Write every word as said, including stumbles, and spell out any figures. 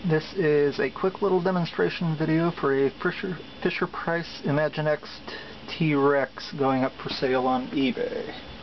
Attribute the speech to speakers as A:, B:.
A: This is a quick little demonstration video for a Fisher, Fisher Price Imaginext T-Rex going up for sale on eBay.